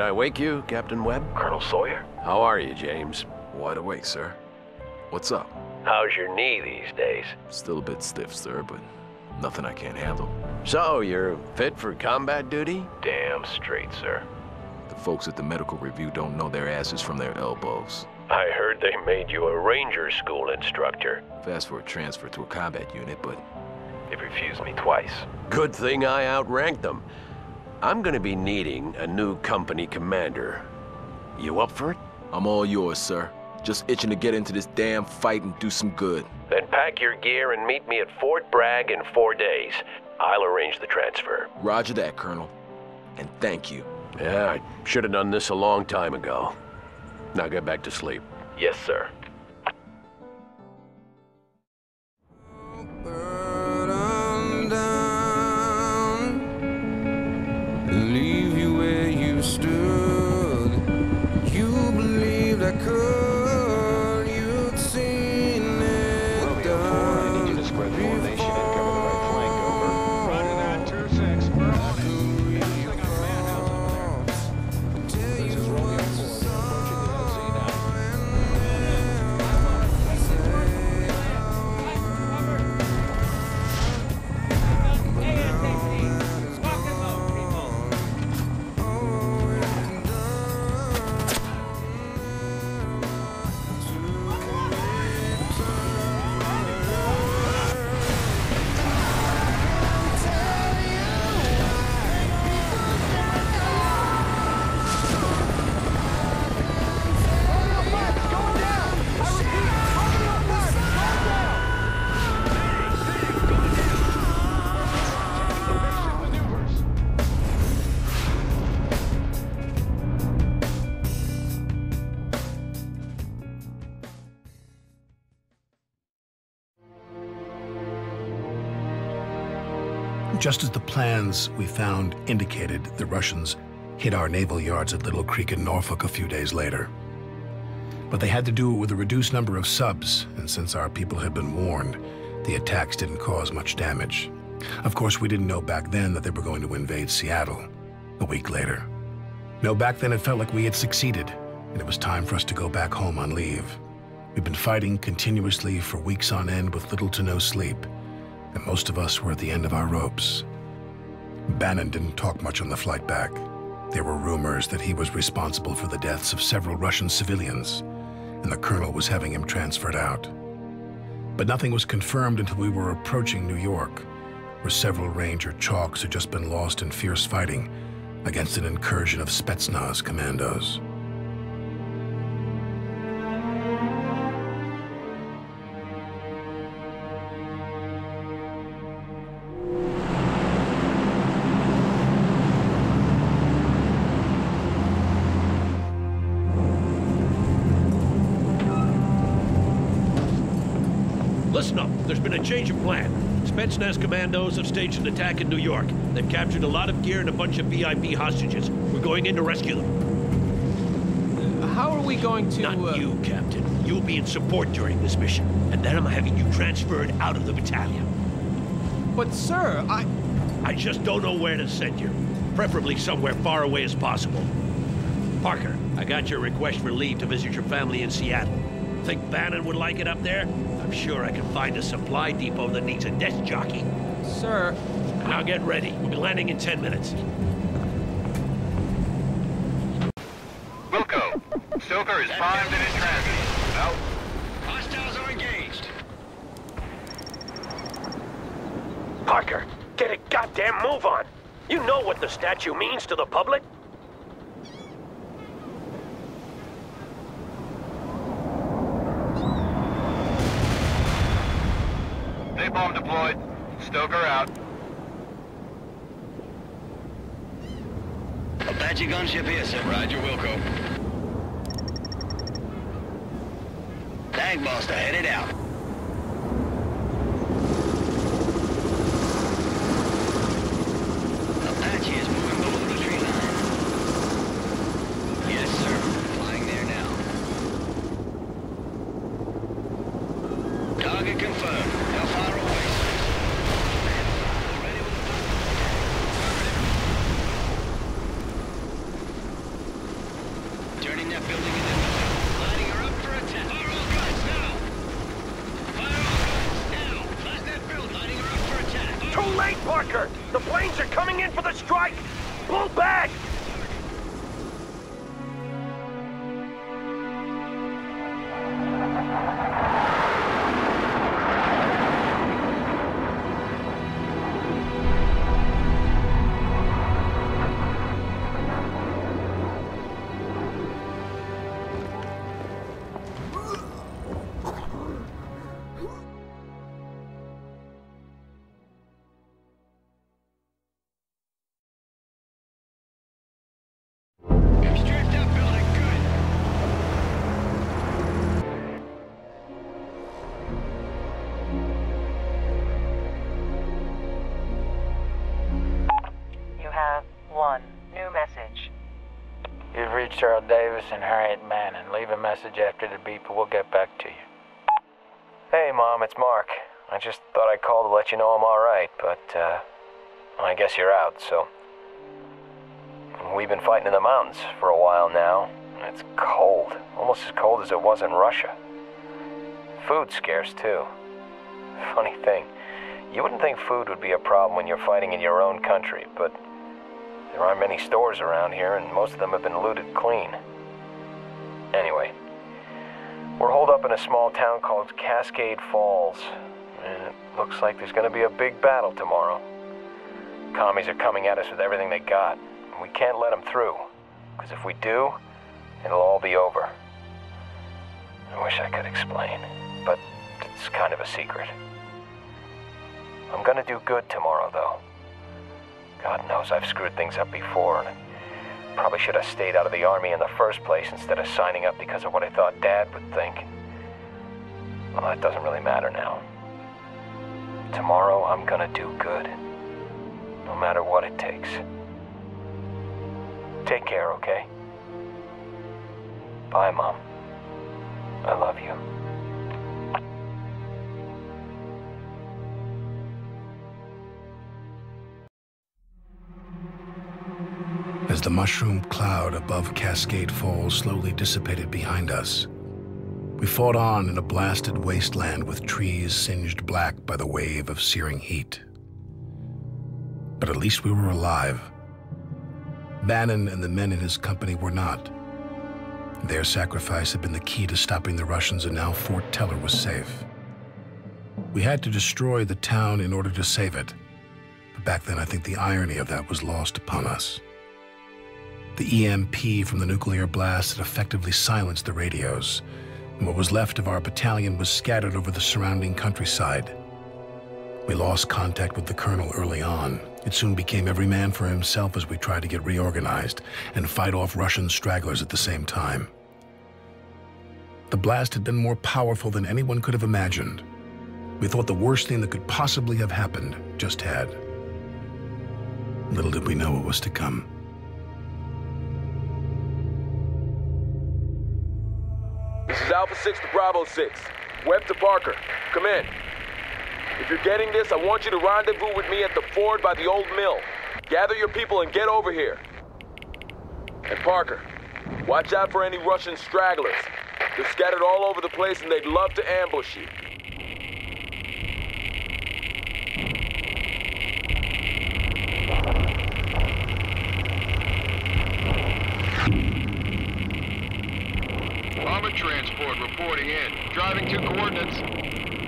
I wake you, Captain Webb? Colonel Sawyer? How are you, James? Wide awake, sir. What's up? How's your knee these days? Still a bit stiff, sir, but nothing I can't handle. So, you're fit for combat duty? Damn straight, sir. The folks at the medical review don't know their asses from their elbows. I heard they made you a ranger school instructor. I've asked for a transfer to a combat unit, but They've refused me twice. Good thing I outranked them. I'm gonna be needing a new company commander. You up for it? I'm all yours, sir. Just itching to get into this damn fight and do some good. Then pack your gear and meet me at Fort Bragg in 4 days. I'll arrange the transfer. Roger that, Colonel. And thank you. Yeah, I should have done this a long time ago. Now get back to sleep. Yes, sir. Leave you where you stood. You believed I could. You'd seen it Romeo 4, I need you to spread formation and cover the right flank, over. Roger that, 2-6, we're on it. Looks like a madhouse over there. This is Romeo 4, they're approaching the LZ now. Just as the plans we found indicated, the Russians hit our naval yards at Little Creek in Norfolk a few days later. But they had to do it with a reduced number of subs, and since our people had been warned, the attacks didn't cause much damage. Of course, we didn't know back then that they were going to invade Seattle a week later. No, back then it felt like we had succeeded, and it was time for us to go back home on leave. We'd been fighting continuously for weeks on end with little to no sleep, and most of us were at the end of our ropes. Bannon didn't talk much on the flight back. There were rumors that he was responsible for the deaths of several Russian civilians, and the colonel was having him transferred out. But nothing was confirmed until we were approaching New York, where several Ranger chalks had just been lost in fierce fighting against an incursion of Spetsnaz commandos. Listen up, there's been a change of plan. Spetsnaz commandos have staged an attack in New York. They've captured a lot of gear and a bunch of VIP hostages. We're going in to rescue them. How are we going to... Not you, Captain. You'll be in support during this mission. And then I'm having you transferred out of the battalion. But sir, I just don't know where to send you. Preferably somewhere far away as possible. Parker, I got your request for leave to visit your family in Seattle. Think Bannon would like it up there? I'm sure I can find a supply depot that needs a desk jockey. Sir... Now get ready. We'll be landing in 10 minutes. Wilco, Stoker is primed and in transit. Out. Hostiles are engaged. Parker, get a goddamn move on. You know what the statue means to the public? Napalm deployed. Stoker out. Apache gunship here, sir. Roger, Wilco. Tank Buster headed out. Apache is moving below the tree line. Yes, sir. Flying there now. Target confirmed. How far away, sir? Ready with that building in their position. Lining her up for attack. Fire all guns now! Fire all guns now! Blast that building! Lining her up for attack. Too late, Parker! The planes are coming in for the strike! Pull back! Strip that building good. You have one new message. You've reached Earl Davis and Harriet Manning. Leave a message after the beep and we'll get back to you. Hey, Mom, it's Mark. I just thought I'd call to let you know I'm alright, but, I guess you're out, so... We've been fighting in the mountains for a while now. It's cold. Almost as cold as it was in Russia. Food's scarce, too. Funny thing, you wouldn't think food would be a problem when you're fighting in your own country, but there aren't many stores around here, and most of them have been looted clean. Anyway, we're holed up in a small town called Cascade Falls, and it looks like there's gonna be a big battle tomorrow. Commies are coming at us with everything they got. We can't let them through, because if we do, it'll all be over. I wish I could explain, but it's kind of a secret. I'm gonna do good tomorrow, though. God knows I've screwed things up before, and I probably should have stayed out of the Army in the first place instead of signing up because of what I thought Dad would think. Well, that doesn't really matter now. Tomorrow, I'm gonna do good, no matter what it takes. Take care, okay? Bye, Mom. I love you. As the mushroom cloud above Cascade Falls slowly dissipated behind us, we fought on in a blasted wasteland with trees singed black by the wave of searing heat. But at least we were alive. Bannon and the men in his company were not. Their sacrifice had been the key to stopping the Russians, and now Fort Teller was safe. We had to destroy the town in order to save it. But back then, I think the irony of that was lost upon us. The EMP from the nuclear blast had effectively silenced the radios, and what was left of our battalion was scattered over the surrounding countryside. We lost contact with the colonel early on. It soon became every man for himself as we tried to get reorganized and fight off Russian stragglers at the same time. The blast had been more powerful than anyone could have imagined. We thought the worst thing that could possibly have happened just had. Little did we know what was to come. This is Alpha 6 to Bravo 6. Webb to Parker. Come in. If you're getting this, I want you to rendezvous with me at the ford by the old mill. Gather your people and get over here. And Parker, watch out for any Russian stragglers. They're scattered all over the place and they'd love to ambush you. Bomber transport reporting in. Driving to coordinates.